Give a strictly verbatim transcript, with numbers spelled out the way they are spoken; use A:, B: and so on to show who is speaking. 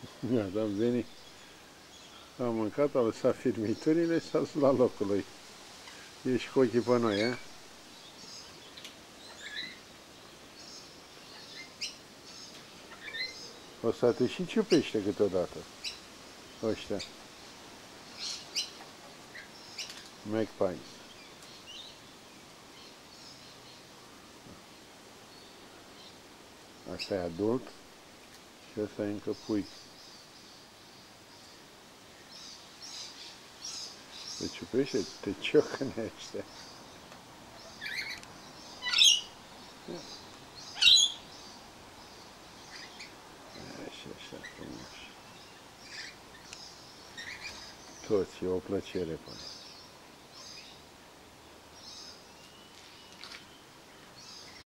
A: Iată, am venit, am mâncat, am lăsat firmiturile și s-a dus la locul lui. Ești cu ochii pe noi, a? O să te și ciupește câteodată, ăștia. Magpies. Asta e adult și asta e încă pui. Te ciupește, te ciocănește. Așa, așa, frumos. Toți, e o plăcere, până.